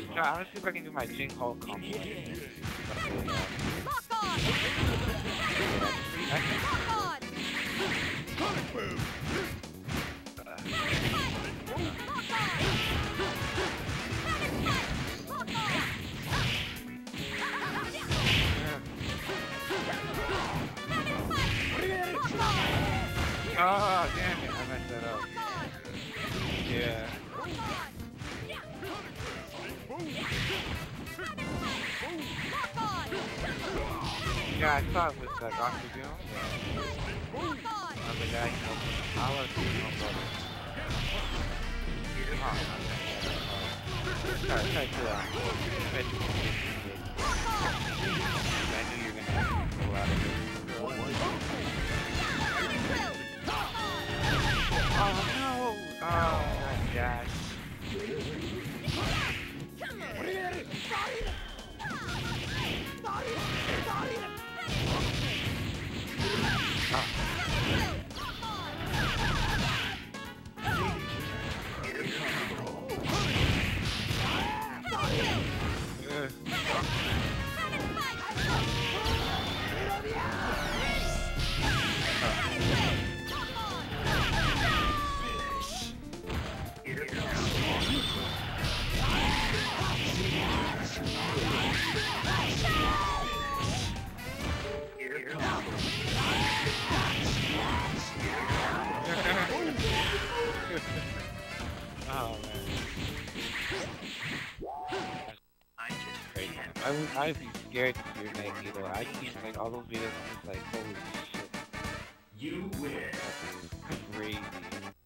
So I'm gonna see if I can do my Jing Ho combo. Lock on! Lock on! Sonic boom! Oh, damn it, I messed that up. Yeah. Yeah, I saw it with Dr. Doom. The guy who I love Doom, brother. Try to I knew you were gonna pull out of it. Oh no! Oh my gosh. Oh man. I'd be scared to see your name either. I can't like all those videos. I'm just like, holy shit. You win. That's crazy.